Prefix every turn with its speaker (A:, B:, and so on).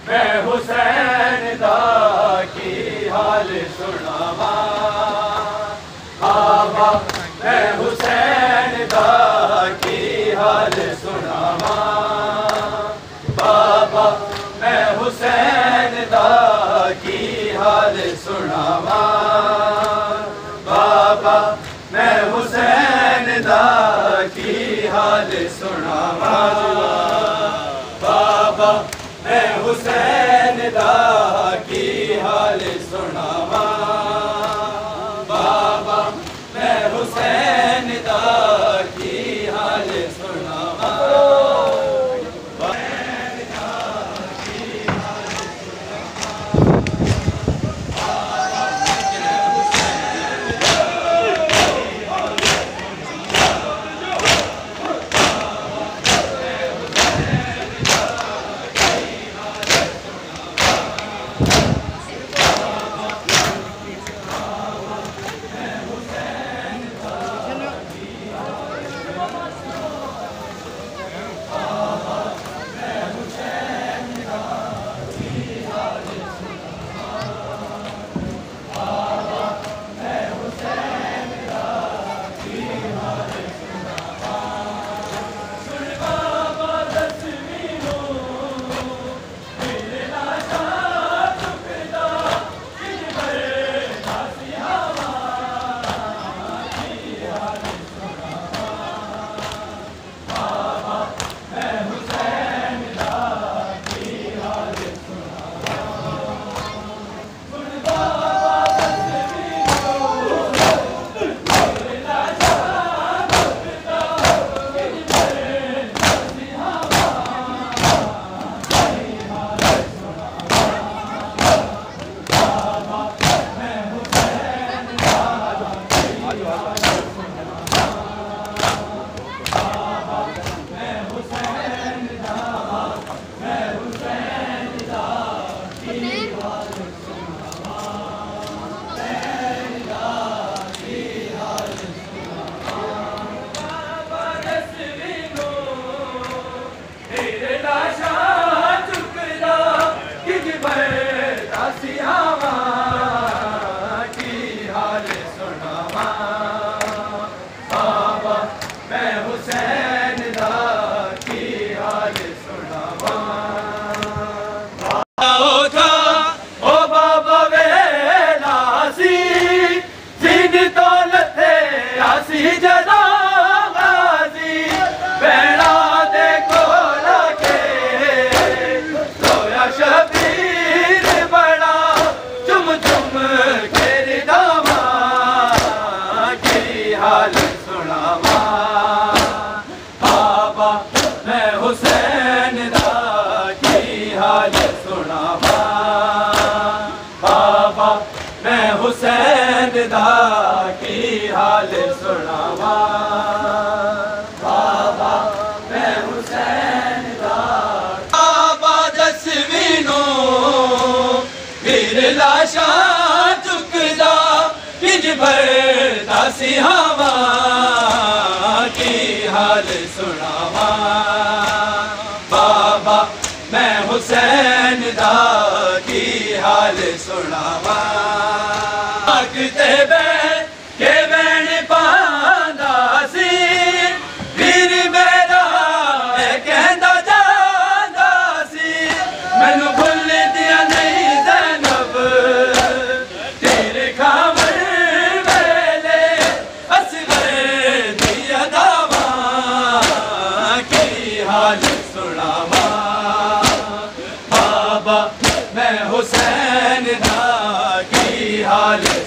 A: मैं हुसैन दा की हाल सुनावा बाबा मैं हुसैन दा की हाल सुनावा बाबा मैं हुसैन दा की हाल सुनावा बाबा मैं हुसैन दा की हाल सुनावा बाबा मैं हुसैन दा की हाल सुनावा बाबा मैं हुसैन दा की हाल सुनावा हुसैन दा की हाल सुनावा बाबा मैं हुसैन दा बाबा जसवीनो वीर लाशा चुकदा किंज भरदा सिहावा की हाल सुनावा बाबा मैं हुसैन दा की हाल सुनावा के बैन पांदा सी वीर मेरा कहंदा जांदा सी मैनू भुल दिया नहीं ज़ैनब तेरे खावर वेले असगर दी अदावा की हाल सुनावा बाबा मैं हुसैन दा की हाल